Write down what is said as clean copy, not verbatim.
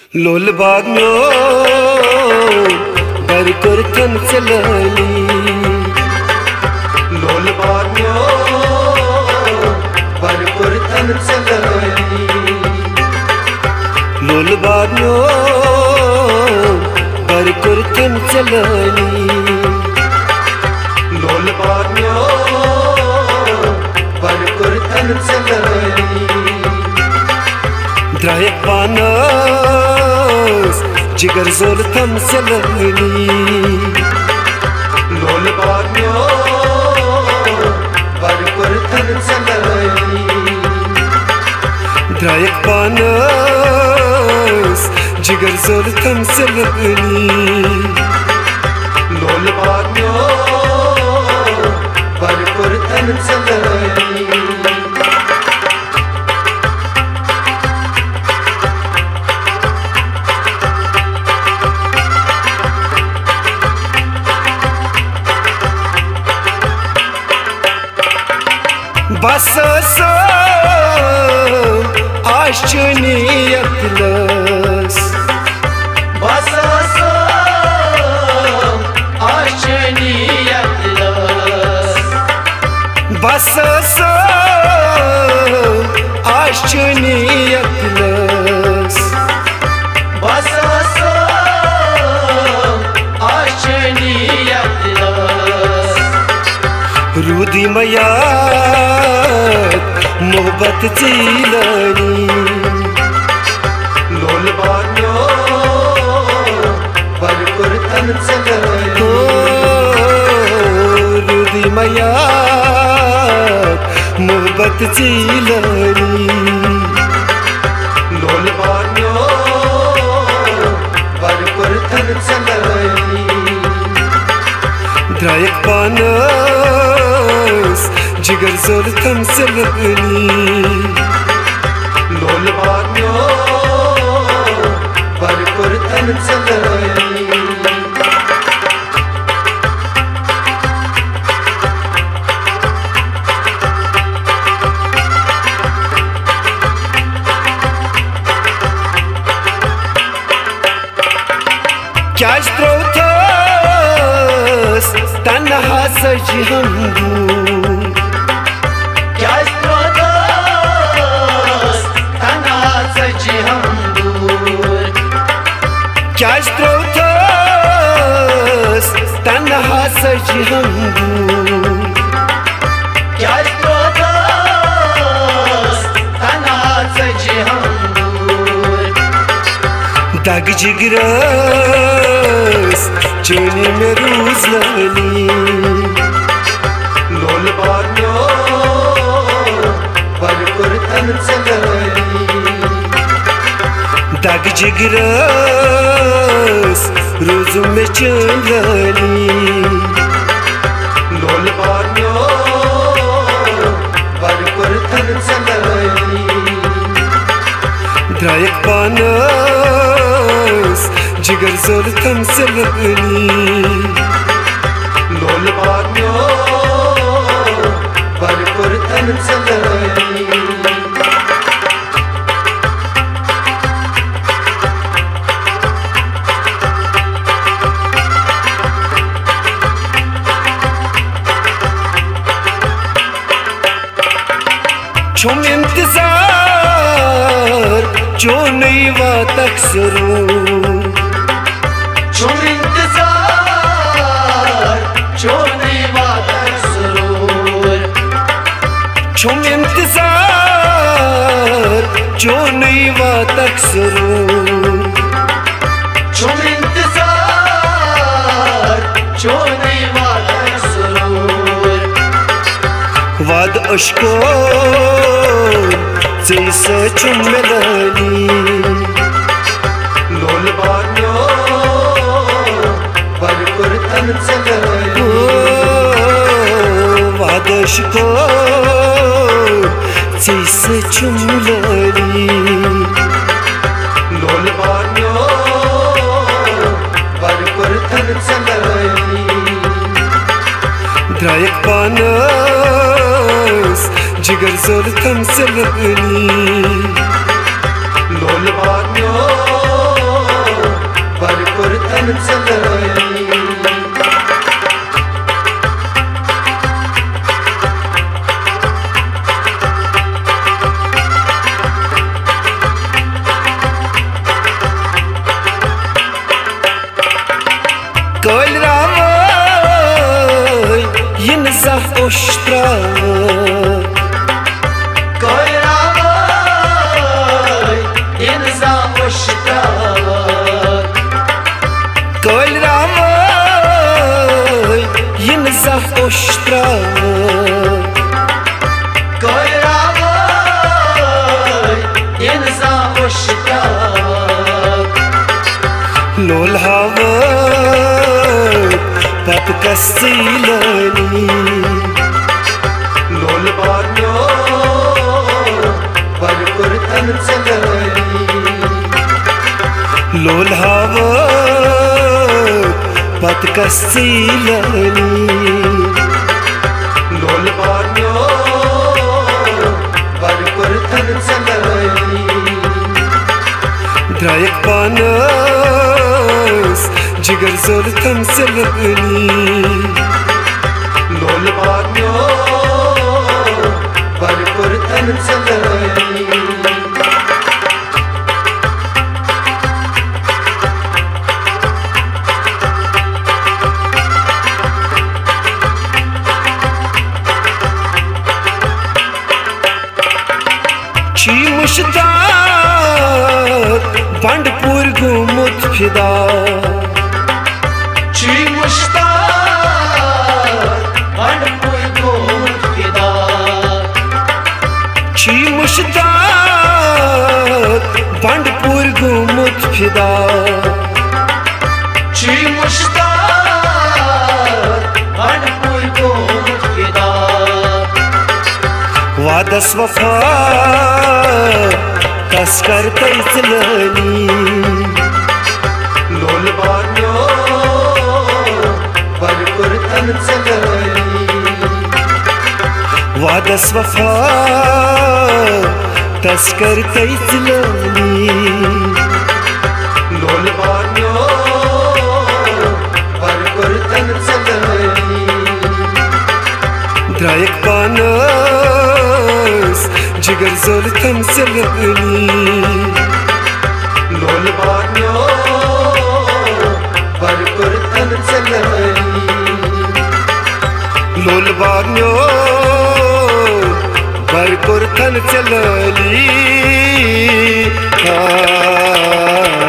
लोल बाग्यो बरकुर थन चलाली लोल बाग्यो बरकुर थन चलाली लोल बाग्यो बरकुर थन चलाली लोल बाग्यो बरकुर थन चलाली द्राय पानस जिगर जोल थम चलाली लोल बाग्यो बरकुर थन चलाली द्राय पानस जिगर जोल थम चलाली लोल बाग्यो बरकुर थन चलाली बस आशनीयतलस बस आशनीयतलस बस आशनीयतलस बस आशनीयतलस रूदी मया मोहब्बत चीलानी लोल बाग्यो बरकुर थन चलाली रूदी मया मोहब्बत चीलानी लोल बाग्यो बरकुर थन चलाली द्रायक पानस जिगर जोल थम चलाली लोल बाग्यो बरकुर थन चलाली क्या स्त्रोथस तन्हा सजी हम क्या स्त्रोथस तन्हा सजी हम क्या स्त्रोथस तन्हा सजी हम क्या स्त्रोथस तन्हा सजी हम दाग जिगरस चोली में रूज लानी लोल बाग्यो बरकुर थन चलाली दाग जिगरस रोज में चलानी लोल बाग्यो बरकुर थन चलाली द्रायक पानस जिगर जोल थम चलानी लोल बाग्यो बरकुर थन चलाली छुम इंतजार जो नहीं बात अक्सरों छुम इंतजार जो नहीं बात सरूर छुम इंतजार जो नहीं बात अक्सरों छुम इंतजार जो नहीं बात सरूर वाद अशको जैसे चुम मिलानी लोल बाग्यो बरकुर थन चलाली वाद अशको जैसे चुम मिलानी लोल बाग्यो बरकुर थन चलाली द्रायक पानस जिगर जोल थम चलानी लोल बाग्यो तन चलली Kol ravoy yin zah oshtra Kol ravoy yin zah oshtra Kol ravoy yin zah oshtra Kol ravoy yin zah oshtra Lol havoy pat kastilani Lol banyo barkur tan chalali Lol havoy pat kastilani Lol banyo barkur tan chalali Drayak panas jigar zol tamsilani Lol banyo barkur tan chalali Chi mushtaq bandpur gumut fida Chi mushtaq bandpur gumut fida Chi mushtaq bandpur gumut fida Chi mushtaq bandpur gumut fida Vadas wafa tas karta itlani Lol banyo barkur tan chalali Vadas wafa tas karta itlani Lol banyo barkur tan chalali Drayak panas jigar zol tamsilani Lol banyo barkur tan chalali Lol banyo barkur tan chalali